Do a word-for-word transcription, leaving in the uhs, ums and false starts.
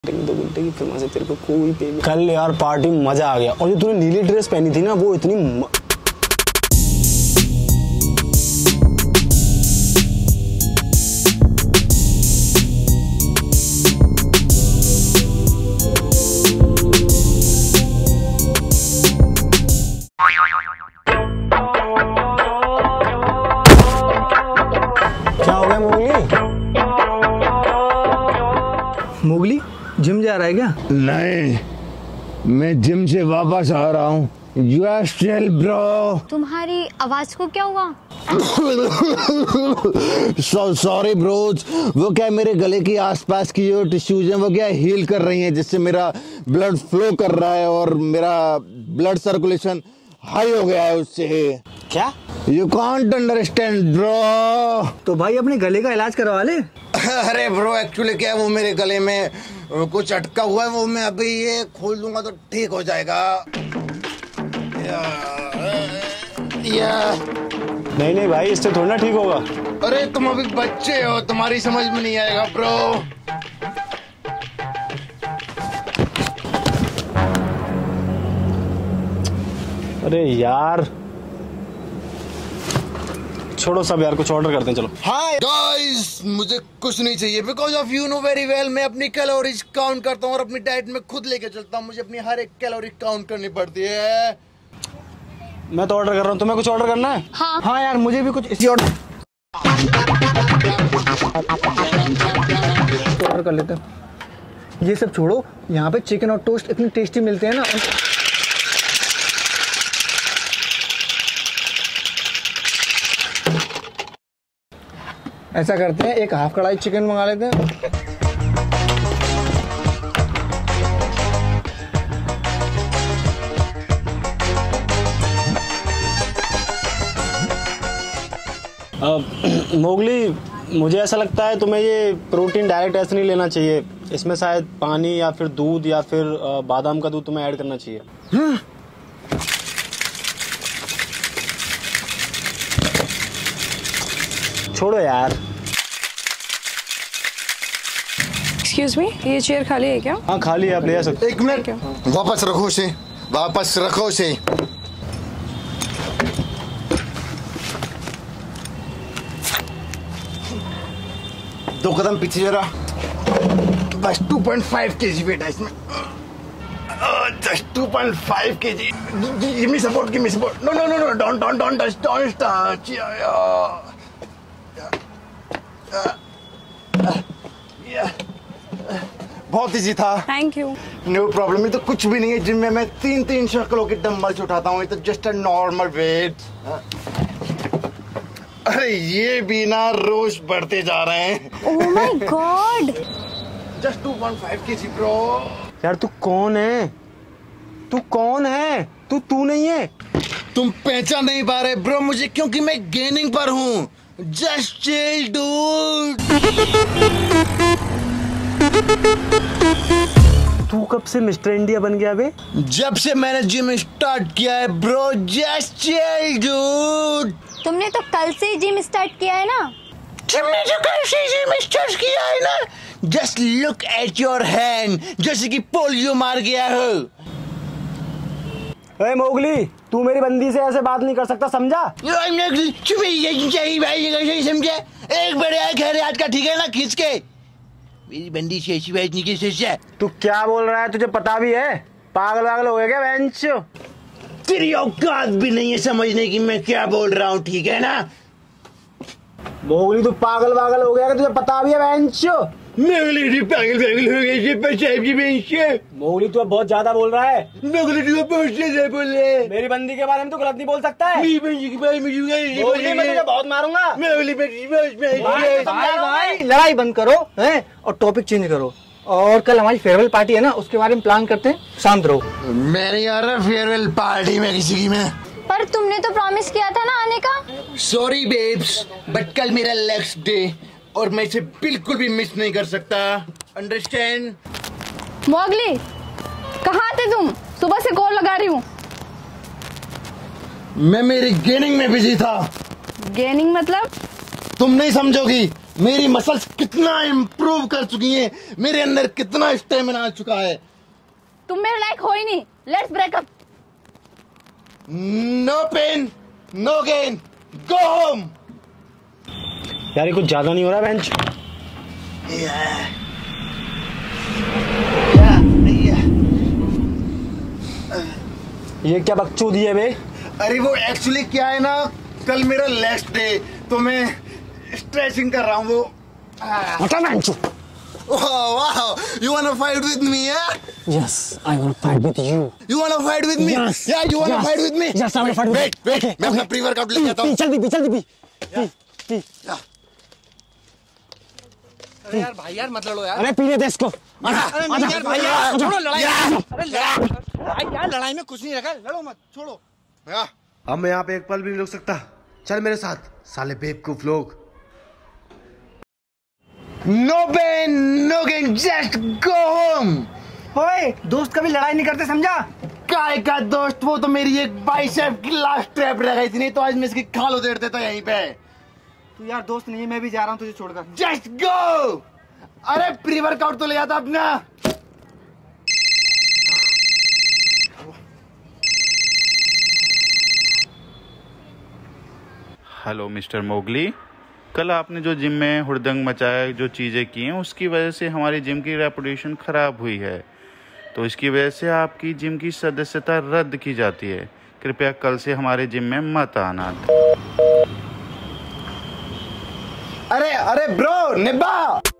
दो घंटे की फिल्म से तेरे को कोई पे कल यार पार्टी में मजा आ गया। और जो तूने नीली ड्रेस पहनी थी ना वो इतनी म... क्या हो गया मोगली? मोगली जिम जा रहा है क्या? नहीं, मैं जिम से वापस आ रहा हूँ। Just chill bro। तुम्हारी आवाज को क्या हुआ? सॉरी ब्रोज, वो क्या है मेरे गले के आसपास की जो टिश्यूज हैं वो क्या हील कर रही हैं, जिससे मेरा ब्लड फ्लो कर रहा है और मेरा ब्लड सर्कुलेशन हाई हो गया है उससे। क्या? You can't understand bro. तो भाई अपने गले का इलाज करवा ले। अरे ब्रो एक्चुअली क्या है, वो मेरे गले में कुछ अटका हुआ है, वो मैं अभी ये खोल दूंगा तो ठीक हो जाएगा। या, या। नहीं नहीं भाई, इससे थोड़ा ठीक होगा। अरे तुम अभी बच्चे हो, तुम्हारी समझ में नहीं आएगा ब्रो। अरे यार छोड़ो सब यार, कुछ ऑर्डर करते हैं चलो। हाय गाइस, मुझे कुछ नहीं चाहिए because of you know very well. मैं अपनी कैलोरीज काउंट करता हूँ और अपनी डाइट में खुद लेके चलता हूँ। मुझे अपनी हर एक कैलोरी काउंट करनी पड़ती है। मैं तो ऑर्डर कर रहा हूँ, तुम्हें कुछ ऑर्डर करना है? हाँ हाँ यार मुझे भी कुछ इसी ऑर्डर ऑर्डर कर लेते हैं। ये सब छोड़ो, यहाँ पे चिकन और टोस्ट इतने टेस्टी मिलते हैं ना। ऐसा करते हैं, एक हाफ कढ़ाई चिकन मंगा लेते हैं। मोगली, मुझे ऐसा लगता है तुम्हें ये प्रोटीन डायरेक्ट ऐसे नहीं लेना चाहिए। इसमें शायद पानी या फिर दूध या फिर बादाम का दूध तुम्हें ऐड करना चाहिए। हाँ। छोड़ो यार। एक्सक्यूज मी, ये चेयर खाली है क्या? हाँ खाली है, आप ले आ सकते। एक मिनट, वापस रखो उसे, वापस रखो उसे। दो कदम पीछे जरा। बस two point five KG weight है इसमें। Just two point five KG. Give me support, give me support. No no no no, don't don't don't touch, don't touch. बहुत इजी था। Thank you. No problem. ये तो कुछ भी नहीं है, जिम में मैं तीन तीन सौ किलो के डंबल्स उठाता हूँ। ये तो जस्ट अ नॉर्मल वेट। अरे ये भी ना रोज बढ़ते जा रहे हैं। Oh my God. Just two point five KG bro. यार तू कौन है? तू कौन है? तू तू नहीं है? तुम पहचान नहीं पा रहे ब्रो मुझे, क्योंकि मैं गेनिंग पर हूँ। Just chill dude. तू कब से मिस्टर इंडिया बन गया बे? जब से मैंने जिम स्टार्ट किया है ब्रो। Just chill dude. तुमने तो कल से जिम स्टार्ट किया है ना? तुमने तो कल से जिम स्टार्ट किया है ना? Just look at your hand, जैसे कि पोलियो मार गया हो। ए मोगली, तू मेरी बंदी से ऐसे बात नहीं कर सकता, समझा? समझे? एक बड़े आए कह रहे आज का, ठीक है ना? खींच के मेरी बंदी से ऐसी बात नहीं की सोचा। तू क्या बोल रहा है? तुझे पता भी है? पागल पागल हो गया क्या बेंचो? तेरी औकात भी नहीं है समझने की मैं क्या बोल रहा हूँ, ठीक है ना? मोगली तू पागल पागल हो गया कि तुझे पता भी है बेंचो? मोगली पागल पागल हो गई। मोगली तू अब बहुत ज्यादा बोल रहा है। मोगली तू बहुत ज्यादा बोल रहा है। मेरी बंदी के बारे में तो गलत नहीं बोल सकता है। मेरी बंदी के बारे में मोगली मैं तुझे बहुत मारूंगा। मोगली भाई, भाई, लड़ाई बंद करो हैं और टॉपिक चेंज करो। और कल हमारी फेयरवेल पार्टी है ना, उसके बारे में प्लान करते हैं। शांत रहो। मैं नहीं आ रहा फेयरवेल पार्टी में किसी की। मैं पर तुमने तो प्रॉमिस किया था ना आने का। सॉरी बेब्स, बट कल मेरा लास्ट डे और मैं इसे बिल्कुल भी मिस नहीं कर सकता। अंडरस्टैंड? मोगली, कहाँ थे तुम? सुबह से कॉल लगा रही हूँ। मैं मेरी गेनिंग में बिजी था। गेनिंग मतलब? तुम नहीं समझोगी। मेरी मसल्स कितना इम्प्रूव कर चुकी हैं, मेरे अंदर कितना स्टेमिना आ चुका है। तुम मेरे लायक हो ही नहीं। Let's breakup. No pain no gain, go home. यार ये कुछ ज्यादा नहीं हो रहा बेंच? ये क्या बकचोदी है बे? अरे वो एक्चुअली क्या है ना, कल मेरा लास्ट डे, तो मैं स्ट्रेचिंग कर रहा हूँ। वो हटा बेंचो। Wow, wow. You wanna fight with me, yeah? Yes, I want to fight with you. You wanna fight with me? Yes. Yeah, you wanna Yes. fight with me? Yes, I wanna fight with you. Wait, wait. मैं अपना pre workout लेके आता हूँ। जल्दी P, जल्दी P. P, P. अरे यार भाई यार मत लड़ो यार। अरे पीने दे इसको। अरे नहीं यार भाई यार, छोड़ो लड़ाई। अरे लड़ाई लड़ाई यार, लड़ाई में कुछ नहीं रखा, लड़ो मत, छोड़ो। अब मैं यहाँ पे एक पल भी नहीं रुक सकता। चल मेरे साथ, साले बेवकूफ लोग। No pain no gain, just go home. ओए दोस्त कभी लड़ाई नहीं करते, समझा? काय का दोस्त, वो तो मेरी एक बाइसेप की लास्ट ट्रैप रह गई थी, नहीं तो आज मैं इसकी खाल उधेड़ देता यहीं पे। तू यार दोस्त नहीं है, मैं भी जा रहा हूँ तुझे छोड़कर। Just go. अरे प्री वर्कआउट तो ले जाता अपना। हेलो मिस्टर मोगली, कल आपने जो जिम में हुड़दंग मचाया, जो चीज़ें की हैं, उसकी वजह से हमारी जिम की रेपुटेशन ख़राब हुई है। तो इसकी वजह से आपकी जिम की सदस्यता रद्द की जाती है। कृपया कल से हमारे जिम में मत आना। अरे अरे ब्रो निब्बा।